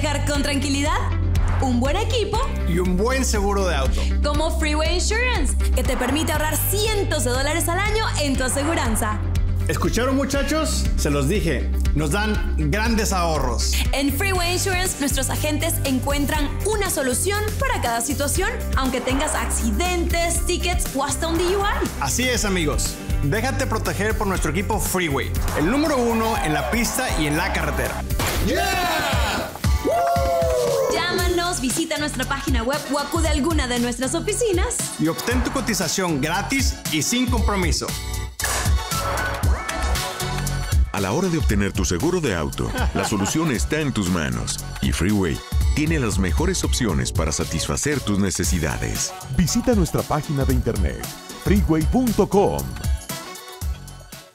manejar con tranquilidad, un buen equipo y un buen seguro de auto. Como Freeway Insurance, que te permite ahorrar cientos de dólares al año en tu aseguranza. ¿Escucharon, muchachos? Se los dije, nos dan grandes ahorros. En Freeway Insurance, nuestros agentes encuentran una solución para cada situación, aunque tengas accidentes, tickets o hasta un DUI. Así es, amigos. Déjate proteger por nuestro equipo Freeway, el número 1 en la pista y en la carretera. ¡Yeah! Llámanos, visita nuestra página web o acude a alguna de nuestras oficinas y obtén tu cotización gratis y sin compromiso. A la hora de obtener tu seguro de auto, la solución está en tus manos. Y Freeway tiene las mejores opciones para satisfacer tus necesidades. Visita nuestra página de internet freeway.com